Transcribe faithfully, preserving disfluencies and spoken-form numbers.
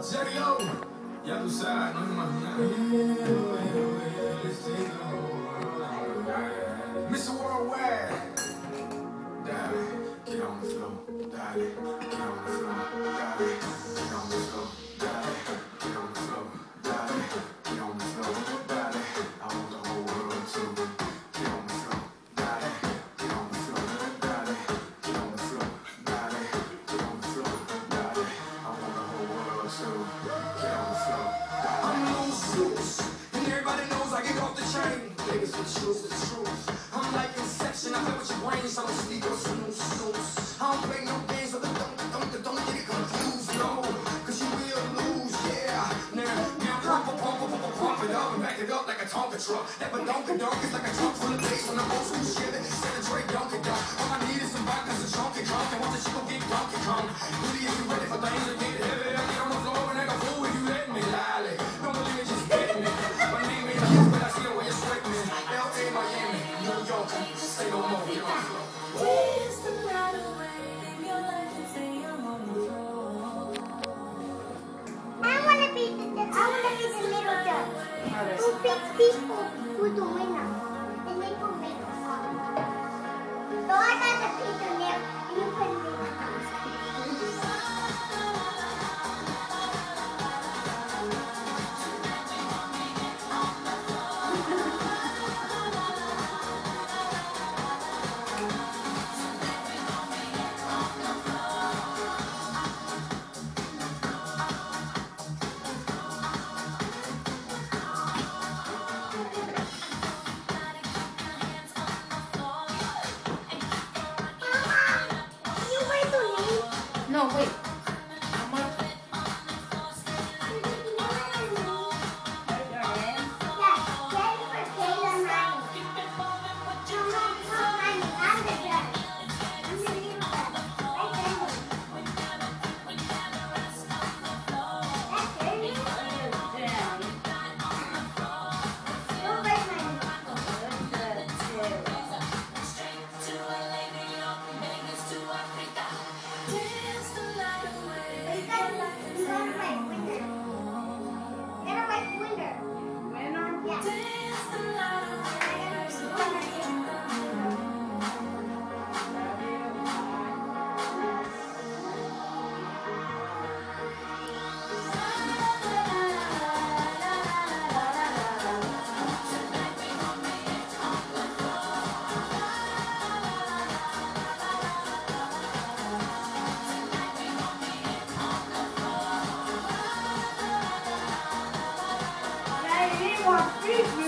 Serio, ya tú sabes, no hay más nada. mister Worldwide, dale, get on the floor, dale, get on the floor, dale, get on the floor, dale, get on the floor, dale, get on the floor, dale. I want the whole world to get on the floor, dale, get on the floor, dale, get on the floor, dale, get on the floor, dale. I want the whole world to get on the floor. I'm loose, loose, and everybody knows I get off the chain. Niggas with shoes, with shoes. I'm like Inception, I play with your brain, so I don't sleep or snooze, snooze. I don't play no games, so don't, don't, don't get it confused, no. Cause you will lose, yeah. Now, now pump, pump, pump, pump, pump, pump it up and back it up like a Tonka truck. That badonka-donk is like a trunk full of bass when I'm old school shit. Instead of Dre Donkey Donk. All I need is some vodka, some chunky drunk, and watch the shit go get Donkey Kong. Really, if you ready for things to get heavy, I get on the floor and I go fool if you let me, lolly. Don't believe me, just get me. My name ain't Hughes, but I see the way you're sweating. L A, Miami, New York, say no more, get on the floor. Dance the night away, live your life and say I'm on the floor. I wanna be the I wanna be the little judge who picks people who do winner and they will make a song. So I got the pizza there and you put me in the No, wait. Free